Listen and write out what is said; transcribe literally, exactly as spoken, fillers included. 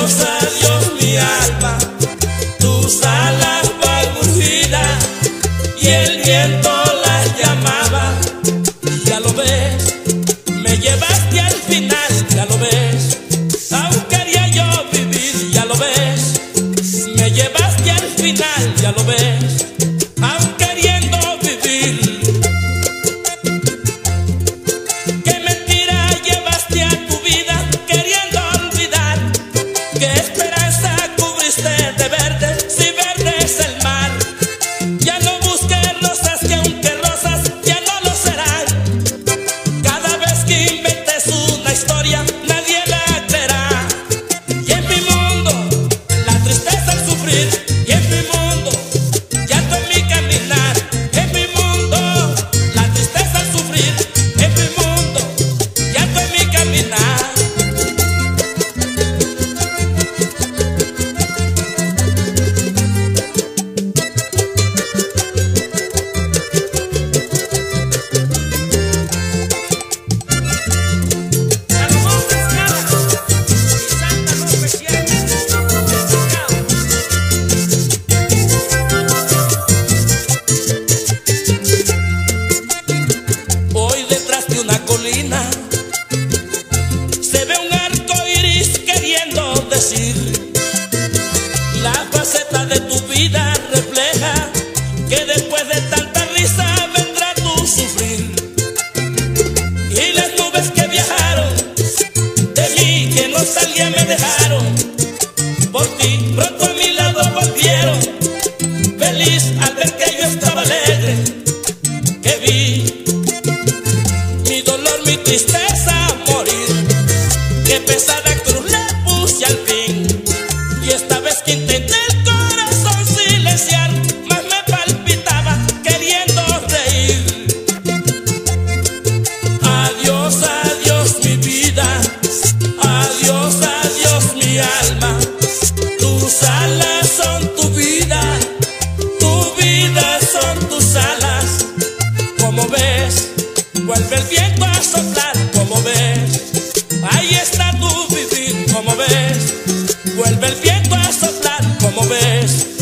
Adiós, adiós mi alma, tus alas balbucidas y el viento las llamaba. Ya lo ves, me llevaste al final, ya lo ves. Aún quería yo vivir, ya lo ves. Me llevaste al final, ya lo ves. Aún queriendo vivir. Qué mentira llevaste a tu vida queriendo olvidar. Qué esperanza cubriste de verde, si verde es el mar. Ya no busques rosas, que aunque rosas ya no lo serán. Cada vez que inventes una historia nadie la creerá. Y en mi mundo la tristeza al sufrir, y en mi mundo llanto en mi caminar. En mi mundo la tristeza al sufrir, en mi mundo llanto en mi caminar. Hoy detrás de una colina se ve un arco iris queriendo decir. La faceta de tu vida refleja que después de tanta risa vendrá tu sufrir. Y las nubes que viajaron de mí, que no salía, me dejaron. Por ti pronto a mi lado volvieron, feliz al ver que yo estaba alegre. Que vi mi dolor, mi tristeza morir. Qué pesada cruz le puse al fin. Y esta vez que intenté el corazón silenciar, más me palpitaba queriendo reír. Adiós, adiós mi vida, adiós, adiós mi alma. Tus alas son tu vida, tu vida son tus alas. Como ves, vuelve el viento a soplar, como ves. Ahí está tu vivir, como ves. Vuelve el viento a soplar, como ves.